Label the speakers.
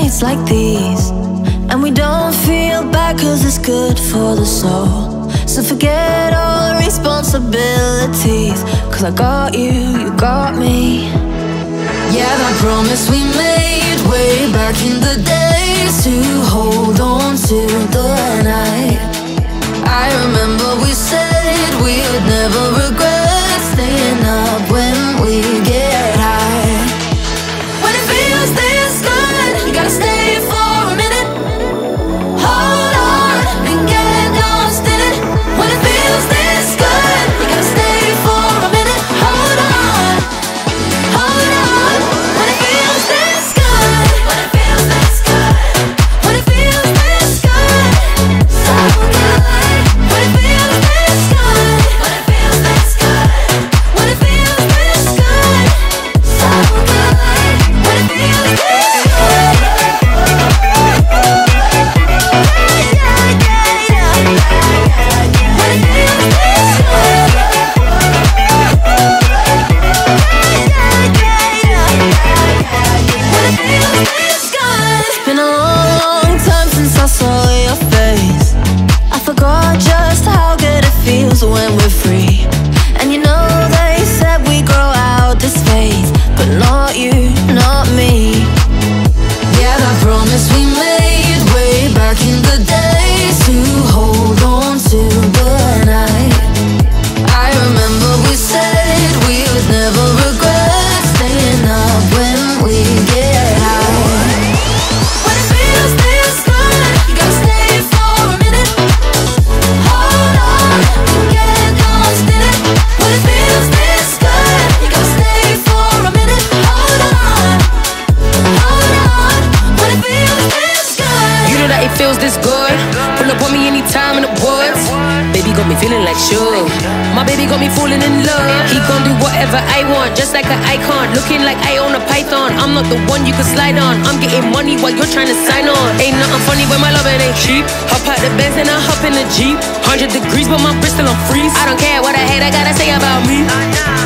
Speaker 1: nights like these, and we don't feel bad cause it's good for the soul. So forget all the responsibilities, cause I got you, you got me. Yeah, that promise we made way back in the days, to hold on to the night. I remember we said we would never regret staying up when we get high. When it feels this good, you gotta stay for a minute. Hold on and get lost in it. When it feels this good, you gotta stay for a minute. Hold on, hold on. When it feels this good, when it feels this good, when it feels this good, so good. When it feels this good, when it feels this good, when it feels this good, so good. When it feels this good. It's been a long time since I saw your face. I forgot just how good it feels when we're free. And you know they said we grow out this phase, but not you, not me. Yeah, that promise we made way back in the days, to hold on to the night. I remember we said we would never regret staying up when we get high. When it feels this good, you gotta stay for a minute. Hold on and get lost in it. When it feels this good, you gotta stay for a minute. Hold on, hold on. When it feels this good.
Speaker 2: You know that it feels this good. Pull up on me anytime in the woods. Baby got me feeling like sugar. My baby got me falling in love. He gon' do whatever I want, just like an icon. Looking like I own a python. I'm not the one you can slide on. I'm getting money while you're trying to sign on. Ain't nothing funny when my loving ain't cheap. Hop out the Benz and I hop in the Jeep. 100 degrees but my wrist still on freeze. I don't care what I hate, I gotta say about me.